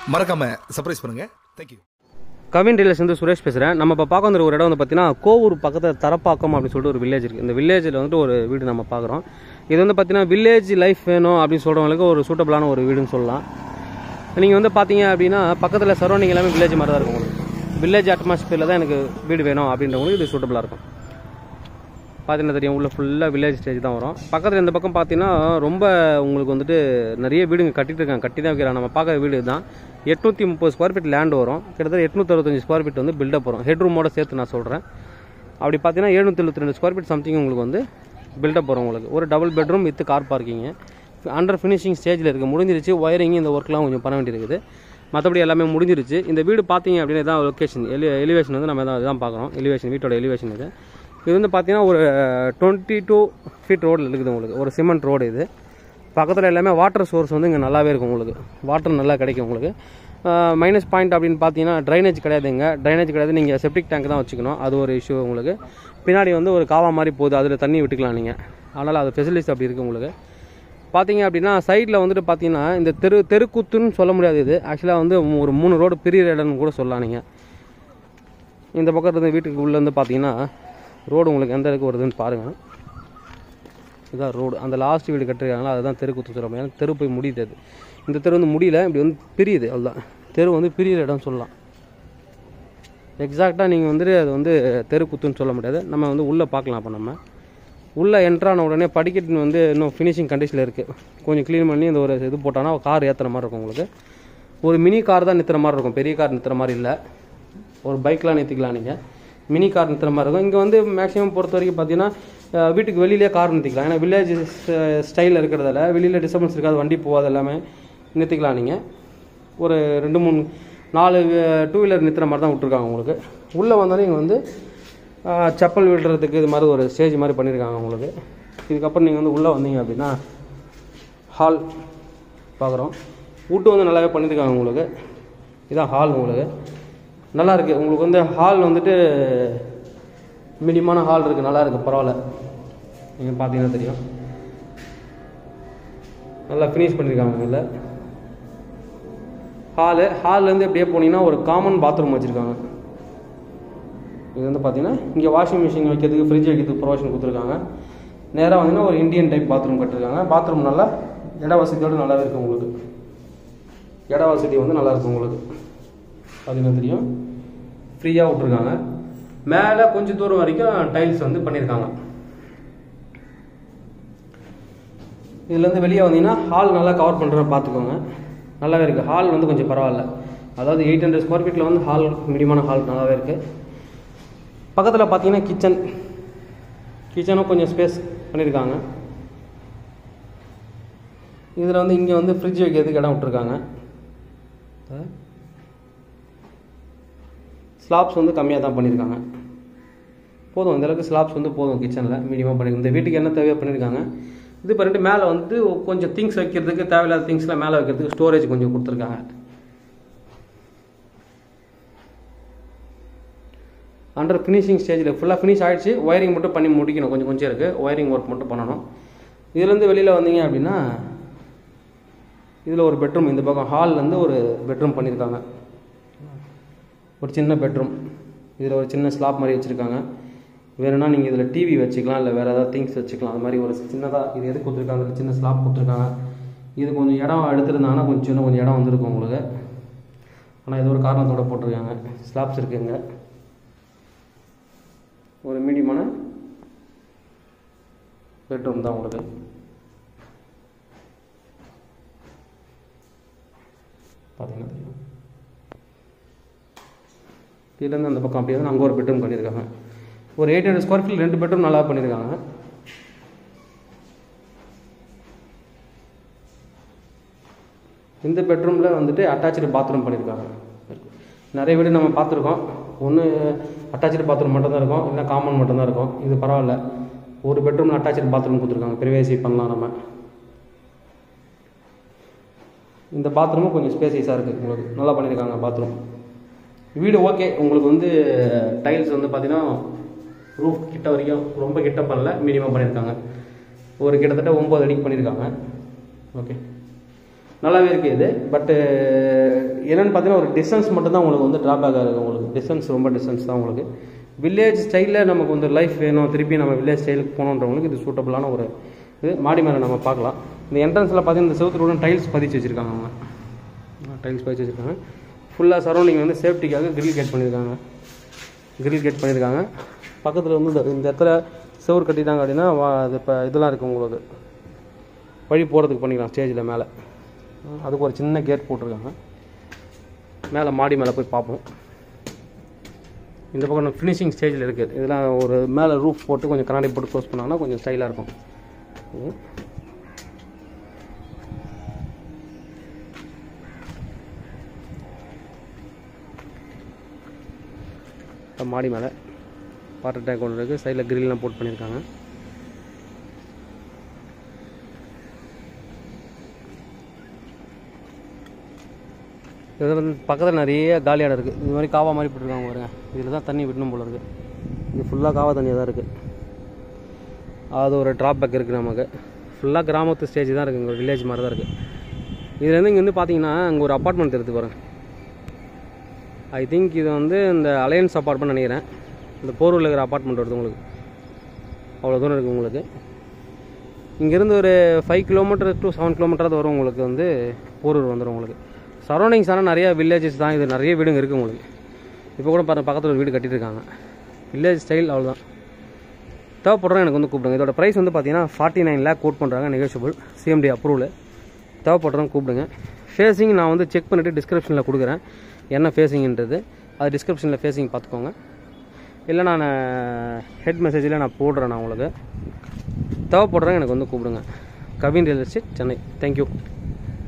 மறக்காம சர்ப்ரைஸ் பண்ணுங்க. தேங்க்யூ. கவின் ரியல்ஸ் வந்து சுரேஷ் பேசுகிறேன். நம்ம இப்போ பார்க்க வந்துருக்க ஒரு இடம் வந்து பார்த்தீங்கன்னா கோவூர் பக்கத்தில் தரப்பாக்கம் அப்படின்னு சொல்லிட்டு ஒரு வில்லேஜ் இருக்குது. இந்த வில்லேஜில் வந்துட்டு ஒரு வீடு நம்ம பார்க்குறோம். இது வந்து பார்த்தீங்கன்னா வில்லேஜ் லைஃப் வேணும் அப்படின்னு சொல்கிறவங்களுக்கு ஒரு சூட்டபிளான ஒரு வீடுன்னு சொல்லலாம். நீங்கள் வந்து பார்த்தீங்க அப்படின்னா பக்கத்தில் சரௌண்டிங் எல்லாமே வில்லேஜ் மாதிரி தான் இருக்கும். வில்லேஜ் அட்மாஸ்பியரில் தான் எனக்கு வீடு வேணும் அப்படின்றவங்களுக்கு இது சூட்டபிளாக இருக்கும். பார்த்தீங்கன்னா தெரியும், உள்ள ஃபுல்லாக வில்லேஜ் ஸ்டேஜ் தான் வரும். பக்கத்தில் இந்த பக்கம் பார்த்தீங்கன்னா ரொம்ப உங்களுக்கு வந்துட்டு நிறைய வீடுங்க கட்டிட்டு இருக்காங்க, கட்டி தான் வைக்கிறாங்க. நம்ம பார்க்குற வீடு தான் 830 ஸ்கொயர் ஃபீட் லேண்ட் வரும். கிட்டத்தட்ட 865 ஸ்கொயர் ஃபீட் வந்து பில்டப் வரும். ஹெட்ரூமோட சேர்த்து நான் சொல்கிறேன். அப்படி பார்த்தீங்கன்னா 772 ஸ்கொயர் ஃபீட் சம்திங் உங்களுக்கு வந்து பில்டப் வரும். உங்களுக்கு ஒரு double bedroom with car parking under finishing ஸ்டேஜில் இருக்குது. முடிஞ்சிருச்சு. ஒயரிங் இந்த ஒர்க்லாம் கொஞ்சம் பண்ண வேண்டியிருக்குது. மற்றபடி எல்லாமே முடிஞ்சிருச்சு. இந்த வீடு பார்த்தீங்க அப்படின்னா இதான் லொக்கேஷன். எலிவேஷன் வந்து நம்ம இதான் பார்க்குறோம். எலிவேஷன், வீட்டோட எலிவேஷன் இது வந்து பார்த்தீங்கன்னா ஒரு 22 ஃபீட் ரோடில் இருக்குது. உங்களுக்கு ஒரு சிமெண்ட் ரோடு. இது பக்கத்தில் எல்லாமே வாட்டர் சோர்ஸ் வந்து இங்கே நல்லாவே இருக்கும். உங்களுக்கு வாட்டர் நல்லா கிடைக்கும். உங்களுக்கு மைனஸ் பாயிண்ட் அப்படின்னு பார்த்தீங்கன்னா ட்ரைனேஜ் கிடையாதுங்க. ட்ரைனேஜ் கிடையாது. நீங்கள் செப்டிக் டேங்க் தான் வச்சுக்கணும். அது ஒரு இஷ்யூ. உங்களுக்கு பின்னாடி வந்து ஒரு காவா மாதிரி போகுது, அதில் தண்ணி விட்டுக்கலாம் நீங்கள். அதனால் அது ஃபெசிலிட்டிஸ் அப்படி இருக்குது. உங்களுக்கு பார்த்தீங்க அப்படின்னா சைடில் வந்துட்டு பார்த்தீங்கன்னா இந்த தெருக்கூத்துன்னு சொல்ல முடியாது. இது ஆக்சுவலாக வந்து ஒரு 3 ரோடு பிரியிற இடம்னு கூட சொல்லலாம். நீங்கள் இந்த பக்கம் இருந்து வீட்டுக்கு உள்ளேருந்து பார்த்தீங்கன்னா ரோடு உங்களுக்கு எந்த அளவுக்கு வருதுன்னு பாருங்கள். இதுதான் ரோடு. அந்த லாஸ்ட் வீடு கட்டிருக்காங்களா அதுதான் தெருக்கூத்து சொல்ல முடியாது. தெரு போய் முடியுது. அது இந்த தெரு வந்து முடியல, இப்படி வந்து பிரியுது. அவ்வளோதான், தெரு வந்து பிரியிற இடம் சொல்லலாம். எக்ஸாக்டாக நீங்கள் வந்துட்டு அது வந்து தெருக்கூத்துன்னு சொல்ல முடியாது. நம்ம வந்து உள்ளே பார்க்கலாம். அப்போ நம்ம உள்ளே என்ட்ரான உடனே படிக்கட்டு வந்து இன்னும் ஃபினிஷிங் கண்டிஷனில் இருக்குது. கொஞ்சம் க்ளீன் பண்ணி இந்த ஒரு இது போட்டானா கார் ஏற்றுற மாதிரி இருக்கும். உங்களுக்கு ஒரு மினி கார் தான் நிறுத்துற மாதிரி இருக்கும். பெரிய கார் நிறுத்துற மாதிரி இல்லை. ஒரு பைக்கெலாம் நிறுத்திக்கலாம். நீங்கள் மினி கார் நிறுத்துற மாதிரி இருக்கும். இங்கே வந்து மேக்ஸிமம் பொறுத்த வரைக்கும் பார்த்தீங்கன்னா வீட்டுக்கு வெளியிலே கார் நிறுத்திக்கலாம். ஏன்னா வில்லேஜ் ஸ்டைலில் இருக்கிறதால வெளியில் டிஸ்டர்பன்ஸ் இருக்காது, வண்டி போகாது, எல்லாமே நிறுத்திக்கலாம். நீங்கள் ஒரு 2-3-4 டூ வீலர் நிறுத்துற மாதிரி தான் விட்ருக்காங்க. உங்களுக்கு உள்ளே வந்தாலும் இங்கே வந்து செப்பல் விடுறதுக்கு இது மாதிரி ஒரு ஸ்டேஜ் மாதிரி பண்ணியிருக்காங்க. உங்களுக்கு இதுக்கப்புறம் நீங்கள் வந்து உள்ளே வந்தீங்க அப்படின்னா ஹால் பார்க்குறோம். வீட்டு வந்து நல்லாவே பண்ணியிருக்காங்க. உங்களுக்கு இதுதான் ஹால். உங்களுக்கு நல்லா இருக்குது. உங்களுக்கு வந்து ஹால் வந்துட்டு மீடியமான ஹால் இருக்குது. நல்லா இருக்குது, பரவாயில்ல. நீங்கள் பார்த்தீங்கன்னா தெரியும், நல்லா ஃபினிஷ் பண்ணியிருக்காங்க. இல்லை ஹால்லேருந்து எப்படியே போனீங்கன்னா ஒரு காமன் பாத்ரூம் வச்சுருக்காங்க. இது வந்து பார்த்தீங்கன்னா இங்கே வாஷிங் மிஷின் வைக்கிறதுக்கு, ஃப்ரிட்ஜ் வைக்கிறதுக்கு ப்ரொவிஷன் கொடுத்துருக்காங்க. நேராக வந்தீங்கன்னா ஒரு இந்தியன் டைப் பாத்ரூம் கட்டிருக்காங்க. பாத்ரூம் நல்லா இட வசதியோடு நல்லாவே இருக்குது. உங்களுக்கு இட வசதி வந்து நல்லாயிருக்கும். உங்களுக்கு பார்த்தீங்கன்னா தெரியும், ஃப்ரீயாக விட்ருக்காங்க. மேலே கொஞ்சம் தூரம் வரைக்கும் டைல்ஸ் வந்து பண்ணியிருக்காங்க. இதுலேருந்து வெளியே வந்தீங்கன்னா ஹால் நல்லா கவர் பண்ணுற பார்த்துக்கோங்க. நல்லாவே இருக்குது. ஹால் வந்து கொஞ்சம் பரவாயில்ல. அதாவது 800 ஸ்கொயர் ஃபீட்டில் வந்து ஹால், மீடியமான ஹால் நல்லாவே இருக்குது. பக்கத்தில் பார்த்தீங்கன்னா கிச்சனும் கொஞ்சம் ஸ்பேஸ் பண்ணியிருக்காங்க. இதில் வந்து இங்கே வந்து ஃப்ரிட்ஜ் வைக்கிறதுக்கு இடம் விட்டுருக்காங்க. ஸ்லாப்ஸ் வந்து கம்மியாக தான் பண்ணியிருக்காங்க. போதும், இந்தளவுக்கு ஸ்லாப்ஸ் வந்து போதும். கிச்சனில் மீடியமாக பண்ணியிருக்காங்க. இந்த வீட்டுக்கு என்ன தேவையாக பண்ணியிருக்காங்க. இது பண்ணிட்டு மேலே வந்து கொஞ்சம் திங்ஸ் வைக்கிறதுக்கு, தேவையில்லாத திங்ஸ்லாம் மேலே வைக்கிறதுக்கு ஸ்டோரேஜ் கொஞ்சம் கொடுத்துருக்காங்க. அண்டர் ஃபினிஷிங் ஸ்டேஜில் ஃபுல்லாக ஃபினிஷ் ஆகிடுச்சு. ஒயரிங் மட்டும் பண்ணி முடிக்கணும். கொஞ்சம் இருக்குது. ஒயரிங் ஒர்க் மட்டும் பண்ணணும். இதுலேருந்து வெளியில் வந்தீங்க அப்படின்னா இதில் ஒரு பெட்ரூம். இந்த பக்கம் ஹால்லேருந்து ஒரு பெட்ரூம் பண்ணியிருக்காங்க. ஒரு சின்ன பெட்ரூம். இதில் ஒரு சின்ன ஸ்லாப் மாதிரி வச்சுருக்காங்க. வேணும்னா நீங்கள் இதில் டிவி வச்சுக்கலாம், இல்லை வேறு ஏதாவது திங்ஸ் வச்சுக்கலாம். அது மாதிரி ஒரு சின்னதாக இது எது கொடுத்துருக்காங்க, சின்ன ஸ்லாப் கொடுத்துருக்காங்க. இது கொஞ்சம் இடம் எடுத்துருந்தாங்கன்னா கொஞ்சம் இடம் வந்துருக்கும் உங்களுக்கு. ஆனால் இது ஒரு காரணத்தோடு போட்டிருக்காங்க. ஸ்லாப்ஸ் இருக்குங்க. ஒரு மீடியமான பெட்ரூம் தான் உங்களுக்கு. பார்த்தீங்கன்னா தெரியும். இதுலேருந்து அந்த பக்கம் அப்படியே வந்து அங்கே ஒரு பெட்ரூம் பண்ணியிருக்காங்க. ஒரு 800 ஸ்கொயர் ஃபீட் 2 பெட்ரூம் நல்லா பண்ணியிருக்காங்க. இந்த பெட்ரூமில் வந்துட்டு அட்டாச்சு பாத்ரூம் பண்ணியிருக்காங்க. நிறைய வீடு நம்ம பார்த்துருக்கோம். ஒன்று அட்டாச்சு பாத்ரூம் மட்டும்தான் இருக்கும், இல்லை காமன் மட்டும்தான் இருக்கும். இது பரவாயில்ல, ஒரு பெட்ரூமில் அட்டாச்சு பாத்ரூம் கொடுத்துருக்காங்க. ப்ரைவசி பண்ணலாம் நம்ம. இந்த பாத்ரூமும் கொஞ்சம் ஸ்பேசியஸாக இருக்குது. உங்களுக்கு நல்லா பண்ணியிருக்காங்க பாத்ரூம். வீடு ஓகே. உங்களுக்கு வந்து டைல்ஸ் வந்து பார்த்தீங்கன்னா ரூஃப் கிட்ட வரைக்கும் ரொம்ப கிட்ட பண்ணல, மீடியமாக பண்ணியிருக்காங்க. ஒரு கிட்டத்தட்ட 9 அடிக்கு பண்ணியிருக்காங்க. ஓகே, நல்லாவே இருக்குது இது. பட்டு என்னென்னு பார்த்தீங்கன்னா ஒரு டிஸ்டன்ஸ் மட்டும்தான் உங்களுக்கு வந்து ட்ராபேக் ஆகுது. உங்களுக்கு டிஸ்டன்ஸ் ரொம்ப டிஸ்டன்ஸ் தான் உங்களுக்கு. வில்லேஜ் ஸ்டைலில் நமக்கு வந்து லைஃப் வேணும், திருப்பி நம்ம வில்லேஜ் ஸ்டைலுக்கு போகணுன்றவங்களுக்கு இது சூட்டபுளான ஒரு இது. மாடி மேலே நம்ம பார்க்கலாம். இந்த என்ட்ரன்ஸில் பார்த்தீங்கன்னா இந்த செவத்துல டைல்ஸ் பதிச்சு வச்சுருக்காங்க. அவங்க டைல்ஸ் பதிச்சு வச்சுருக்காங்க. ஃபுல்லாக சரௌண்டிங் வந்து சேஃப்டிக்காக கிரில் கேட் பண்ணியிருக்காங்க. பக்கத்தில் வந்து இந்த இடத்துல செவுர் கட்டிட்டாங்க அப்படின்னா அது இப்போ இதெல்லாம் இருக்குது உங்களுக்கு வழி போகிறதுக்கு பண்ணிக்கலாம். ஸ்டேஜில் மேலே அதுக்கு ஒரு சின்ன கேட் போட்டிருக்காங்க. மேலே மாடி மேலே போய் பார்ப்போம். இந்த பக்கம் ஃபினிஷிங் ஸ்டேஜில் இருக்குது. இதெல்லாம் ஒரு மேலே ரூஃப் போட்டு கொஞ்சம் கண்ணாடி போட்டு க்ளோஸ் பண்ணாங்கன்னா கொஞ்சம் ஸ்டைலாக இருக்கும். மாடி மேலே வாட்டர் டேங்க் ஒன்று இருக்குது. சைடில் கிரில்லாம் போட்டு பண்ணியிருக்காங்க. இதில் வந்து பக்கத்தில் நிறைய காலியாடம் இருக்குது. இது மாதிரி காவா மாதிரி போட்டுருக்காங்க பாருங்க. இதில் தான் தண்ணி விடணும் போல இருக்குது. இது ஃபுல்லாக காவா தண்ணியாக தான் இருக்குது. அது ஒரு ட்ராபேக் இருக்குது நமக்கு. ஃபுல்லாக கிராமத்து ஸ்டேஜ் தான் இருக்குது. இங்கே ஒரு வில்லேஜ் மாதிரி தான் இருக்குது. இதுலேருந்து இங்கே வந்து பார்த்தீங்கன்னா அங்கே ஒரு அப்பார்ட்மெண்ட் இருக்குது பாருங்கள். ஐ திங்க் இது வந்து இந்த அலையன்ஸ் அப்பார்ட்மெண்ட் நினைக்கிறேன். இந்த போரூரில் இருக்கிற அப்பார்ட்மெண்ட் வருது உங்களுக்கு. அவ்வளோ தூரம் இருக்குது உங்களுக்கு. இங்கேருந்து ஒரு 5 கிலோமீட்டர் டு 7 கிலோமீட்டராக வரும் உங்களுக்கு வந்து போரூர் வந்துடும் உங்களுக்கு. சரௌண்டிங்ஸ் ஆனால் நிறைய வில்லேஜஸ் தான். இது நிறைய வீடுங்க இருக்குது உங்களுக்கு. இப்போ கூட பாருங்கள் பக்கத்தில் ஒரு வீடு கட்டியிருக்காங்க. வில்லேஜ் ஸ்டைல் அவ்வளோதான். தேவைப்படுறோம் எனக்கு வந்து கூப்பிடுங்க. இதோட ப்ரைஸ் வந்து பார்த்தீங்கன்னா 49 lakh கோட் பண்ணுறாங்க. Negotiable, CMD approval. தேவைப்படுறோம் கூப்பிடுங்க. ஃபேஸிங் நான் வந்து செக் பண்ணிவிட்டு டிஸ்கிரிப்ஷனில் கொடுக்குறேன் என்ன ஃபேஸிங்ன்றது. அது டிஸ்கிரிப்ஷனில் ஃபேஸிங் பார்த்துக்கோங்க. இல்லை நான் ஹெட் மெசேஜில் நான் போடுறேன். நான் உங்களுக்கு தேவைப்படுறேன் எனக்கு வந்து கூப்பிடுங்க. Kavin real estate, Chennai. Thank you.